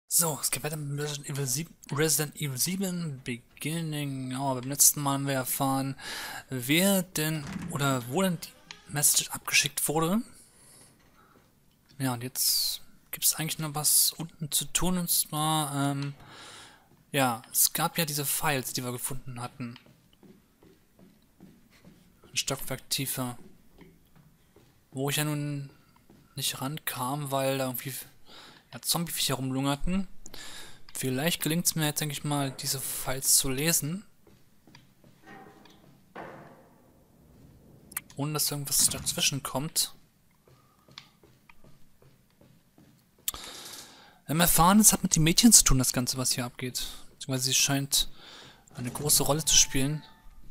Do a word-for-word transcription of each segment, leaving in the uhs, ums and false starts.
So, es geht weiter mit Resident Evil sieben, Resident Evil sieben Beginning. Ja, beim letzten Mal haben wir erfahren, wer denn oder wo denn die Message abgeschickt wurde. Ja, und jetzt gibt es eigentlich noch was unten zu tun, und zwar, ähm, ja, es gab ja diese Files, die wir gefunden hatten. Ein Stockwerk tiefer. Wo ich ja nun nicht rankam, weil da irgendwie ja, Zombie-Viecher rumlungerten. Vielleicht gelingt es mir jetzt, denke ich mal, diese Files zu lesen. Ohne dass irgendwas dazwischen kommt. Wir haben erfahren, es hat mit den Mädchen zu tun, das Ganze, was hier abgeht. Beziehungsweise sie scheint eine große Rolle zu spielen.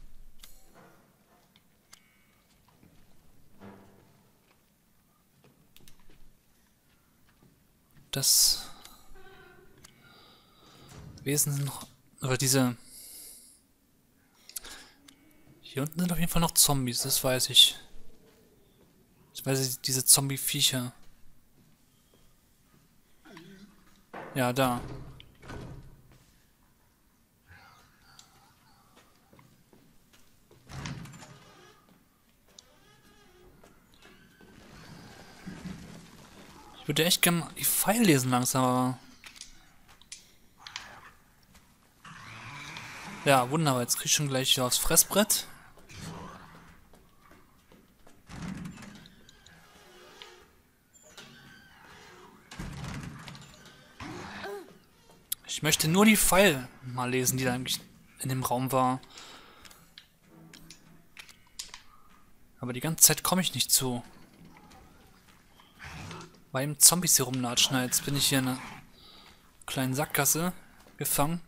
Das Wesen sind noch, oder diese... Hier unten sind auf jeden Fall noch Zombies, das weiß ich. Ich weiß, diese Zombie-Viecher. Ja, da. Ich würde echt gerne mal die Pfeil lesen langsam, aber... Ja, wunderbar. Jetzt krieg ich schon gleich aufs Fressbrett. Ich möchte nur die Pfeil mal lesen, die da eigentlich in dem Raum war. Aber die ganze Zeit komme ich nicht zu. Weil eben Zombies hier rumlatschen. Jetzt bin ich hier in einer kleinen Sackgasse gefangen.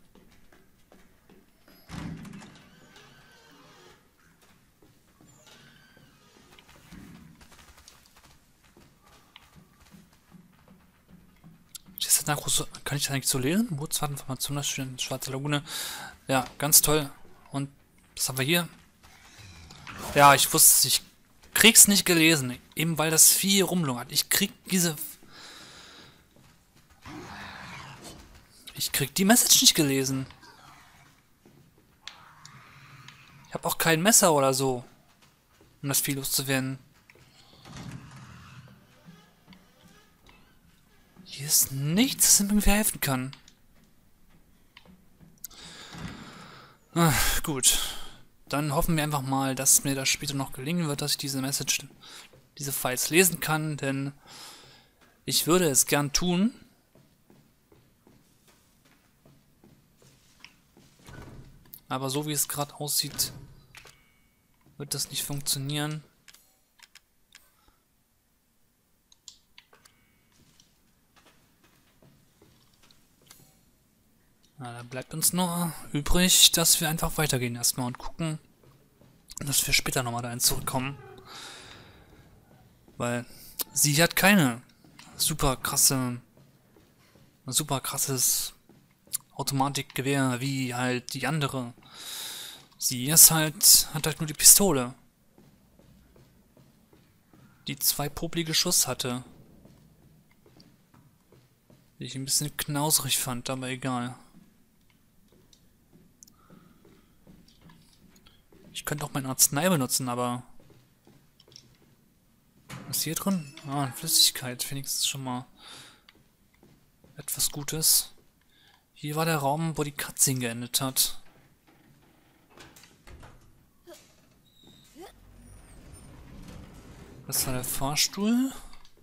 Kann ich das eigentlich so lesen? Mozart-Information, das steht in Schwarze Lagune. Ja, ganz toll. Und was haben wir hier? Ja, ich wusste es, ich krieg's nicht gelesen. Eben weil das Vieh hier rumlungert. Ich krieg diese... Ich krieg die Message nicht gelesen. Ich habe auch kein Messer oder so, um das Vieh loszuwerden. Hier ist nichts, das mir irgendwie helfen kann. Ach, gut. Dann hoffen wir einfach mal, dass mir das später noch gelingen wird, dass ich diese Message, diese Files lesen kann, denn ich würde es gern tun. Aber so wie es gerade aussieht, wird das nicht funktionieren. Na, da bleibt uns nur übrig, dass wir einfach weitergehen erstmal und gucken, dass wir später nochmal dahin zurückkommen. Weil sie hat keine super krasse, super krasses Automatikgewehr wie halt die andere. Sie ist halt, hat halt nur die Pistole, die zwei popelige Schuss hatte. Die ich ein bisschen knauserig fand, aber egal. Ich könnte auch mein Arznei benutzen, aber... Was ist hier drin? Ah, Flüssigkeit. Wenigstens schon mal etwas Gutes. Hier war der Raum, wo die Cutscene geendet hat. Das war der Fahrstuhl.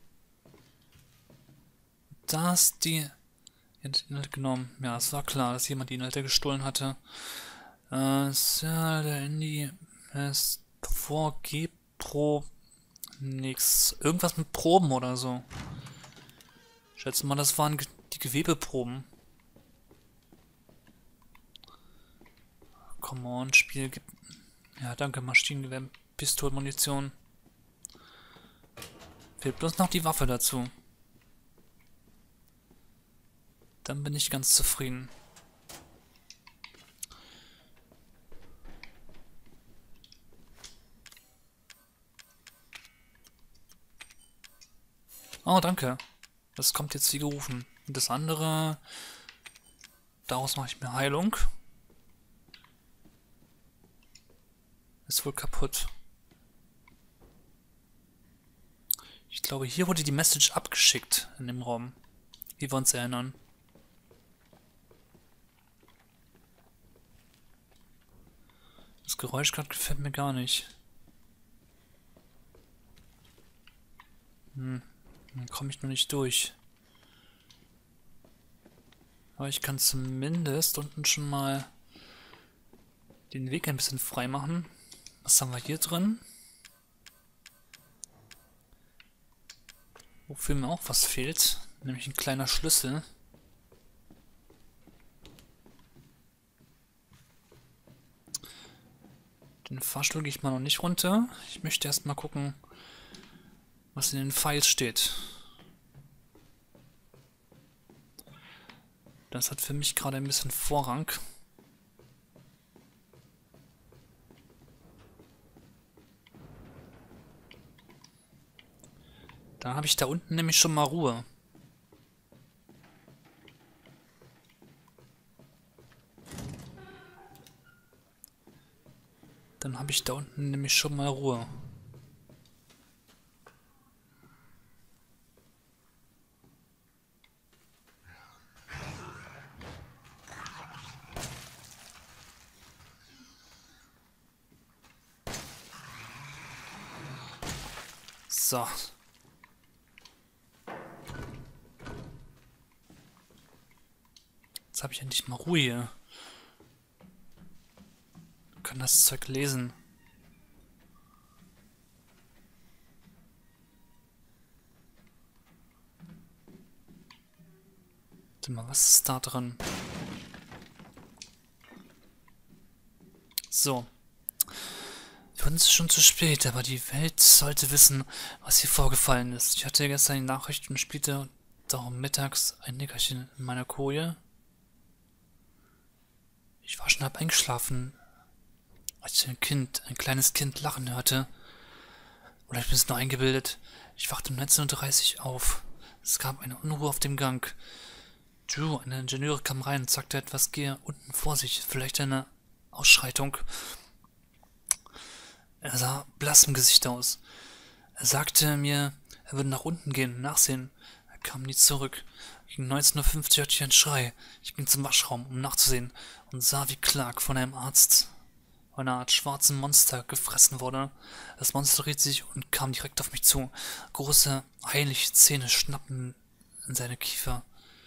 Da ist die... Inhalte genommen. Ja, es war klar, dass jemand die Inhalte gestohlen hatte. Äh, ja, der Handy ist vor G-Pro nix. Irgendwas mit Proben oder so. Ich schätze mal, das waren die Gewebeproben. Come on, Spiel gibt. Ja, danke, Maschinengewehr, Pistolenmunition. Fehlt bloß noch die Waffe dazu. Dann bin ich ganz zufrieden. Oh, danke. Das kommt jetzt wie gerufen. Und das andere, daraus mache ich mir Heilung. Ist wohl kaputt. Ich glaube, hier wurde die Message abgeschickt in dem Raum. Wie wir uns erinnern. Das Geräusch gerade gefällt mir gar nicht. Hm, dann komme ich nur nicht durch. Aber ich kann zumindest unten schon mal den Weg ein bisschen frei machen. Was haben wir hier drin? Wofür mir auch was fehlt, nämlich ein kleiner Schlüssel. Den Fahrstuhl gehe ich mal noch nicht runter. Ich möchte erst mal gucken, was in den Files steht. Das hat für mich gerade ein bisschen Vorrang. Dann habe ich da unten nämlich schon mal Ruhe. Dann habe ich da unten nämlich schon mal Ruhe. So. Jetzt habe ich endlich mal Ruhe hier. Ich kann das Zeug lesen. Warte mal, was ist da drin? So. Für uns ist schon zu spät, aber die Welt sollte wissen, was hier vorgefallen ist. Ich hatte gestern die Nachrichten und spielte darum mittags ein Nickerchen in meiner Koje. Ich war schon halb eingeschlafen, als ich ein Kind, ein kleines Kind lachen hörte. Oder ich bin es nur eingebildet. Ich wachte um neunzehn Uhr dreißig auf. Es gab eine Unruhe auf dem Gang. Drew, eine Ingenieur, kam rein und sagte etwas, gehe unten vor sich, vielleicht eine Ausschreitung. Er sah blass im Gesicht aus. Er sagte mir, er würde nach unten gehen und nachsehen. Er kam nie zurück. Gegen neunzehn Uhr fünfzig hörte ich einen Schrei. Ich ging zum Waschraum, um nachzusehen, und sah, wie Clark von einem Arzt, von einer Art schwarzen Monster, gefressen wurde. Das Monster drehte sich und kam direkt auf mich zu. Große, heilige Zähne schnappten in seine Kiefer.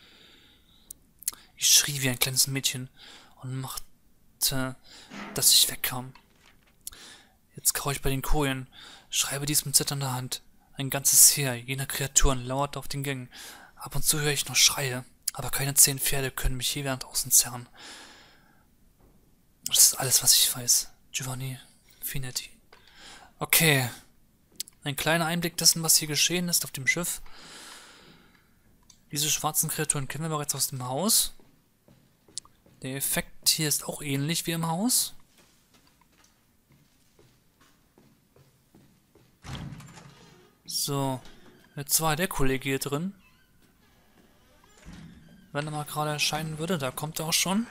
Ich schrie wie ein kleines Mädchen und machte, dass ich wegkam. Jetzt kauere ich bei den Kojen, schreibe dies mit zitternder Hand. Ein ganzes Heer jener Kreaturen lauert auf den Gängen. Ab und zu höre ich noch Schreie, aber keine zehn Pferde können mich je während außen zerren. Das ist alles, was ich weiß. Giovanni Finetti. Okay. Ein kleiner Einblick dessen, was hier geschehen ist auf dem Schiff. Diese schwarzen Kreaturen kennen wir bereits aus dem Haus. Der Effekt hier ist auch ähnlich wie im Haus. So, jetzt war der Kollege hier drin. Wenn er mal gerade erscheinen würde, da kommt er auch schon.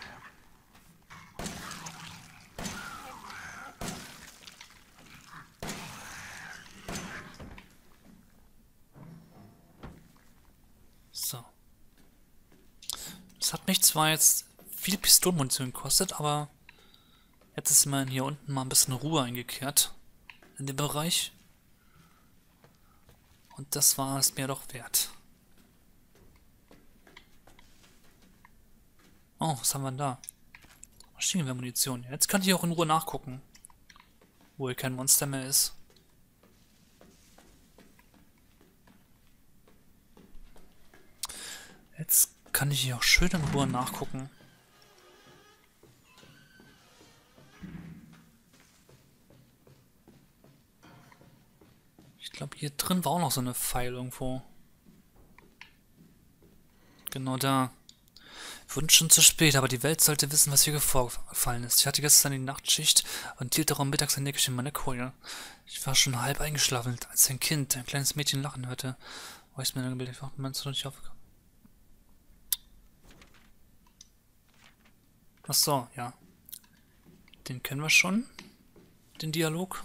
So. Das hat mich zwar jetzt viel Pistolenmunition gekostet, aber jetzt ist immerhin hier unten mal ein bisschen Ruhe eingekehrt in dem Bereich. Und das war es mir doch wert. Oh, was haben wir denn da? Maschinengewehr-Munition. Jetzt kann ich auch in Ruhe nachgucken, wo hier kein Monster mehr ist. Jetzt kann ich hier auch schön in Ruhe nachgucken. Ich glaube, hier drin war auch noch so eine Pfeil irgendwo. Genau da. Wir wurden schon zu spät, aber die Welt sollte wissen, was hier vorgefallen ist. Ich hatte gestern die Nachtschicht und hielt darum mittags ein Nickerchen in meiner Koje. Ich war schon halb eingeschlafen, als ein Kind, ein kleines Mädchen lachen hörte. Wo ich mir dann gebildet, ich wachte, meinst du noch nicht aufgekommen? Ach so, ja. Den kennen wir schon. Den Dialog.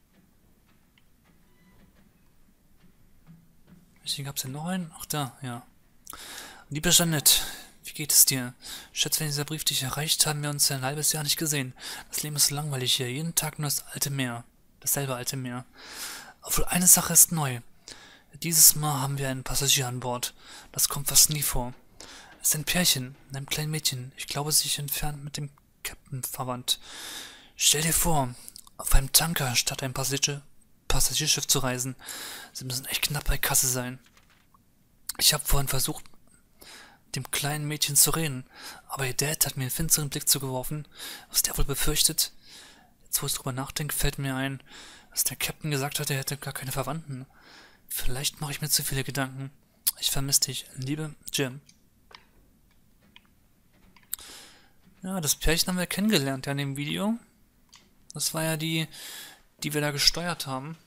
Welchen gab es denn noch einen? Ach da, ja. Liebe Jeanette, wie geht es dir? Schätze, wenn dieser Brief dich erreicht, haben wir uns ja ein halbes Jahr nicht gesehen. Das Leben ist langweilig hier. Jeden Tag nur das alte Meer. Dasselbe alte Meer. Obwohl eine Sache ist neu. Dieses Mal haben wir einen Passagier an Bord. Das kommt fast nie vor. Es ist ein Pärchen, einem kleinen Mädchen. Ich glaube, sich entfernt mit dem Captain verwandt. Stell dir vor, auf einem Tanker statt ein Passagier Passagierschiff zu reisen. Sie müssen echt knapp bei Kasse sein. Ich habe vorhin versucht, mit dem kleinen Mädchen zu reden, aber ihr Dad hat mir einen finsteren Blick zugeworfen. Was der wohl befürchtet? Jetzt, wo ich drüber nachdenke, fällt mir ein, dass der Captain gesagt hat, er hätte gar keine Verwandten. Vielleicht mache ich mir zu viele Gedanken. Ich vermisse dich. Liebe Jim. Ja, das Pärchen haben wir kennengelernt ja in dem Video. Das war ja die, die wir da gesteuert haben.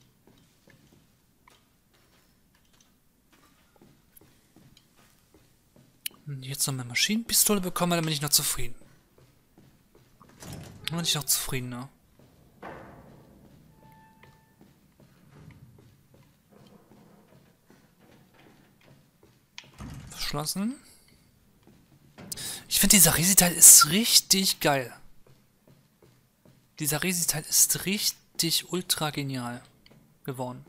Wenn ich jetzt noch eine Maschinenpistole bekomme, dann bin ich noch zufrieden. Dann bin ich noch zufriedener. Verschlossen. Ich finde, dieser Resi-Teil ist richtig geil. Dieser Resi-Teil ist richtig ultra genial geworden.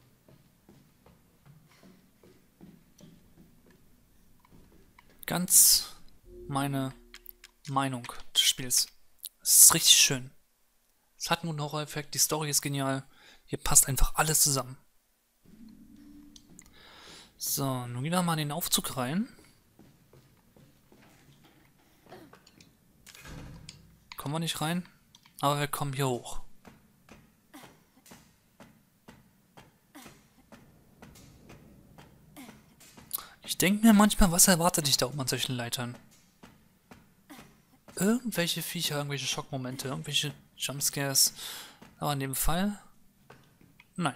Ganz meine Meinung des Spiels. Es ist richtig schön. Es hat nur einen Horror-Effekt, die Story ist genial. Hier passt einfach alles zusammen. So, nun gehen wir mal in den Aufzug rein. Kommen wir nicht rein, aber wir kommen hier hoch. Ich denke mir manchmal, was erwartet dich da oben an solchen Leitern? Irgendwelche Viecher, irgendwelche Schockmomente, irgendwelche Jumpscares. Aber in dem Fall... Nein.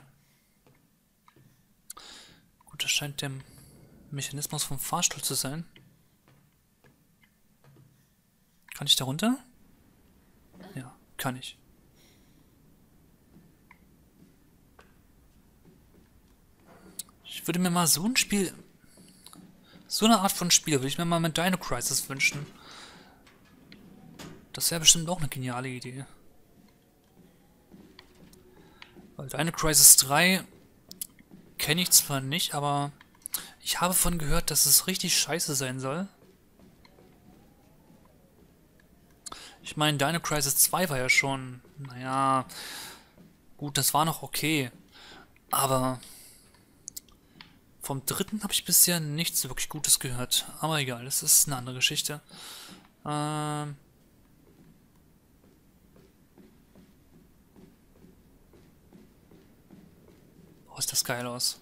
Gut, das scheint der Mechanismus vom Fahrstuhl zu sein. Kann ich da runter? Ja, kann ich. Ich würde mir mal so ein Spiel... So eine Art von Spiel würde ich mir mal mit Dino Crisis wünschen. Das wäre bestimmt auch eine geniale Idee. Weil Dino Crisis drei kenne ich zwar nicht, aber ich habe von gehört, dass es richtig scheiße sein soll. Ich meine, Dino Crisis zwei war ja schon, naja, gut, das war noch okay. Aber vom dritten habe ich bisher nichts wirklich Gutes gehört. Aber egal, das ist eine andere Geschichte. Ähm... Oh, ist das geil aus.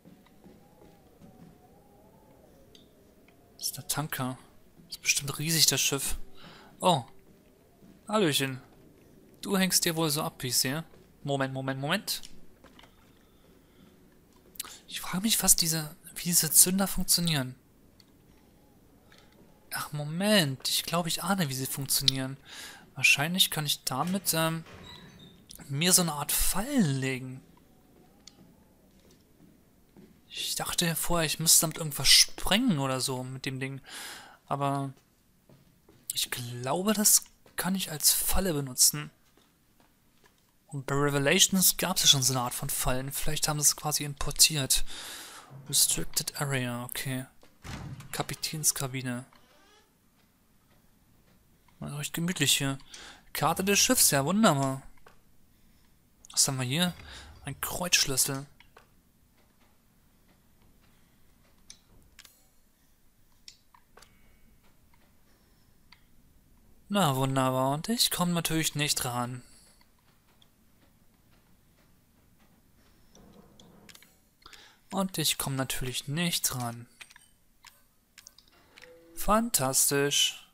Das ist der Tanker. Das ist bestimmt riesig, das Schiff. Oh. Hallöchen. Du hängst dir wohl so ab, wie ich sehe. Moment, Moment, Moment. Ich frage mich, was diese, wie diese Zünder funktionieren. Ach, Moment. Ich glaube, ich ahne, wie sie funktionieren. Wahrscheinlich kann ich damit ähm, mir so eine Art Fallen legen. Ich dachte vorher, ich müsste damit irgendwas sprengen oder so mit dem Ding. Aber ich glaube, das kann ich als Falle benutzen. Und bei Revelations gab es ja schon so eine Art von Fallen. Vielleicht haben sie es quasi importiert. Restricted Area, okay. Kapitänskabine. Also recht gemütlich hier. Karte des Schiffs, ja wunderbar. Was haben wir hier? Ein Kreuzschlüssel. Na wunderbar, und ich komme natürlich nicht ran. Und ich komme natürlich nicht ran. Fantastisch.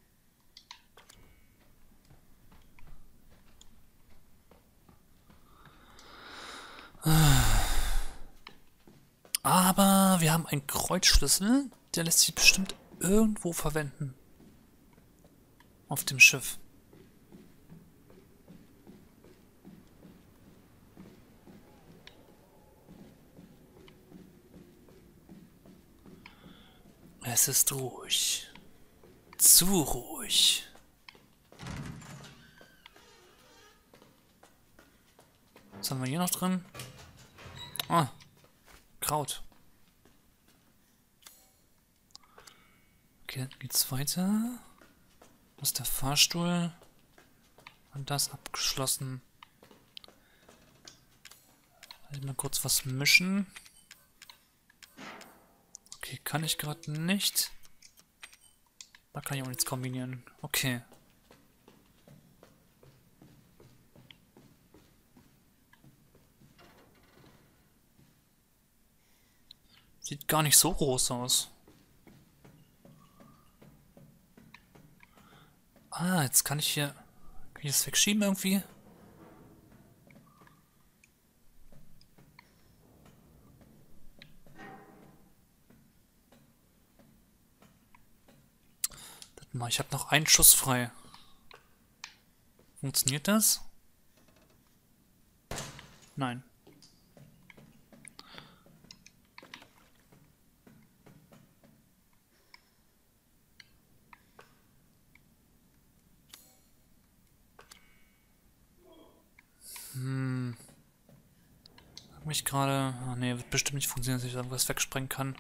Aber wir haben einen Kreuzschlüssel, der lässt sich bestimmt irgendwo verwenden. auf dem Schiff. Es ist ruhig. Zu ruhig. Was haben wir hier noch drin? Ah, Kraut. Okay, dann geht's weiter. Das ist der Fahrstuhl. Und das abgeschlossen. Mal kurz was mischen. Okay, kann ich gerade nicht. Da kann ich auch nichts kombinieren. Okay. Sieht gar nicht so groß aus. Ah, jetzt kann ich hier... Kann ich das wegschieben irgendwie? Warte mal, ich habe noch einen Schuss frei. Funktioniert das? Nein. Hm. Hab mich gerade... Ah, nee, wird bestimmt nicht funktionieren, dass ich irgendwas wegsprengen kann.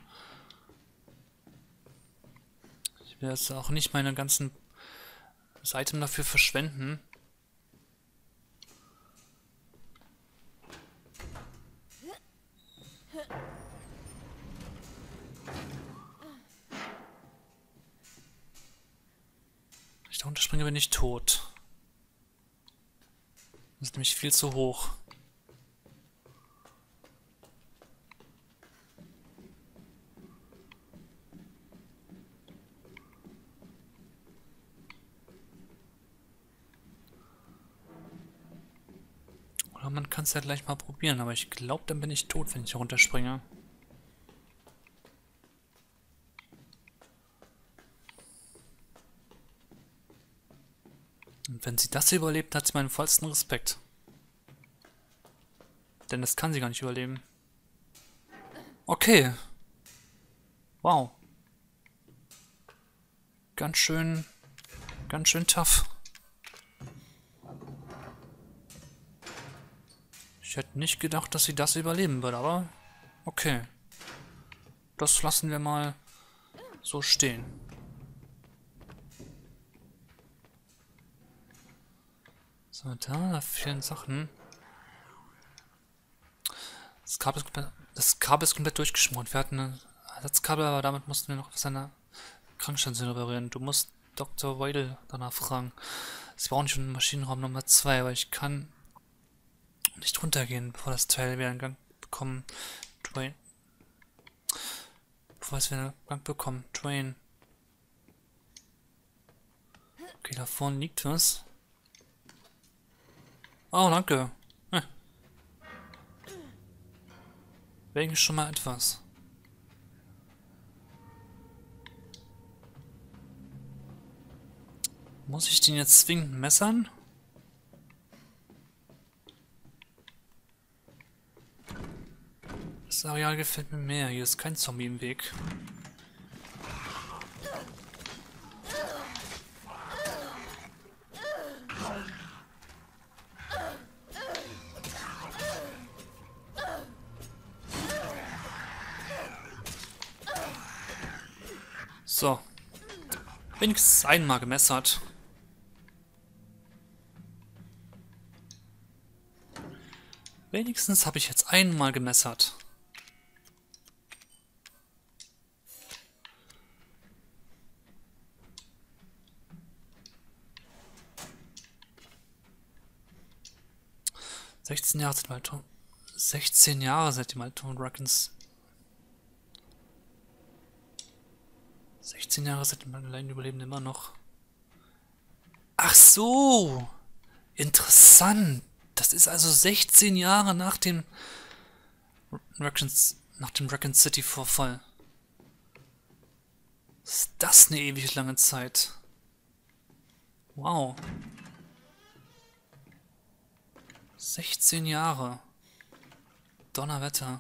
Ich will jetzt auch nicht meine ganzen... das Item dafür verschwenden. Wenn ich da runterspringe, bin ich tot. Das ist nämlich viel zu hoch. Oder man kann es ja gleich mal probieren, aber ich glaube, dann bin ich tot, wenn ich runterspringe. Und wenn sie das überlebt, hat sie meinen vollsten Respekt. Denn das kann sie gar nicht überleben. Okay. Wow. Ganz schön, ganz schön tough. Ich hätte nicht gedacht, dass sie das überleben würde, aber okay. Das lassen wir mal so stehen. So, da, da fehlen Sachen. Das Kabel ist komplett, das Kabel ist komplett durchgeschmort. Wir hatten ein Ersatzkabel, aber damit mussten wir noch was an der Krankenschwester reparieren. Du musst Doktor Weidel danach fragen. Sie brauchen schon Maschinenraum Nummer zwei, aber ich kann nicht runtergehen, bevor das Teil wieder in Gang bekommen. Train. Bevor es wieder in Gang bekommen. Train. Okay, da vorne liegt was. Oh, danke. Hm. Wenigstens schon mal etwas. Muss ich den jetzt zwingend messern? Das Areal gefällt mir mehr. Hier ist kein Zombie im Weg. So. Wenigstens einmal gemessert. Wenigstens habe ich jetzt einmal gemessert. sechzehn Jahre seit Malton. sechzehn Jahre seit die Malton Dragons. sechzehn Jahre seit dem allein Überleben immer noch. Ach so! Interessant! Das ist also sechzehn Jahre nach dem Raccoons, nach dem Raccoon City Vorfall. Ist das eine ewig lange Zeit? Wow. sechzehn Jahre. Donnerwetter.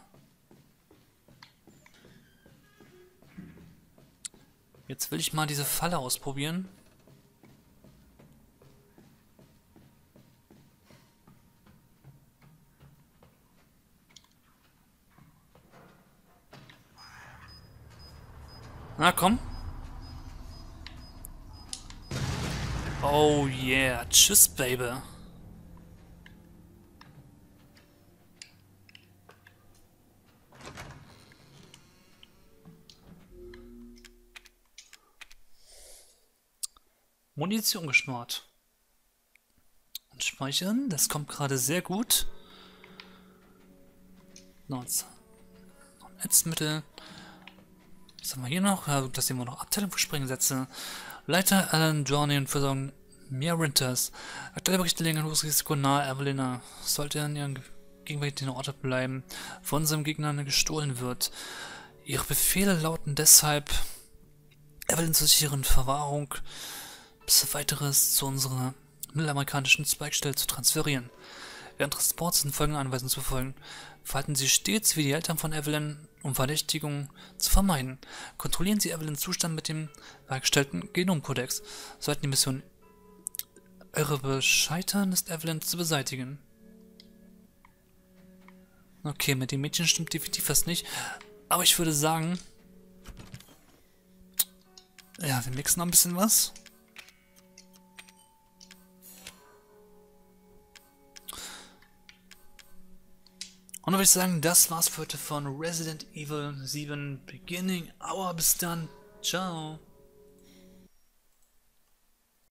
Jetzt will ich mal diese Falle ausprobieren. Na komm. Oh yeah. Tschüss, Baby. Munition gespart. Und speichern, das kommt gerade sehr gut. Noch Netzmittel. Was haben wir hier noch? Ja, das sehen wir noch. Abteilung für Sprengsätze. Leiter Alan Journey und Versorgung Mia Winters. Aktuelle Berichte legen ein hohes Risiko nahe. Evelina sollte an ihren gegenwärtigen Ort bleiben, von unserem Gegner gestohlen wird. Ihre Befehle lauten deshalb, Evelyn zur sicheren Verwahrung bis weiteres zu unserer mittelamerikanischen Zweigstelle zu transferieren. Während Transports sind folgende Anweisungen zu folgen. Verhalten Sie stets wie die Eltern von Evelyn, um Verdächtigungen zu vermeiden. Kontrollieren Sie Evelyns Zustand mit dem dargestellten Genomkodex. Sollten die Mission irre scheitern, ist Evelyn zu beseitigen. Okay, mit dem Mädchen stimmt definitiv was nicht. Aber ich würde sagen, ja, wir mixen noch ein bisschen was. Und dann würde ich sagen, das war's für heute von Resident Evil sieben Beginning Hour. Bis dann. Ciao.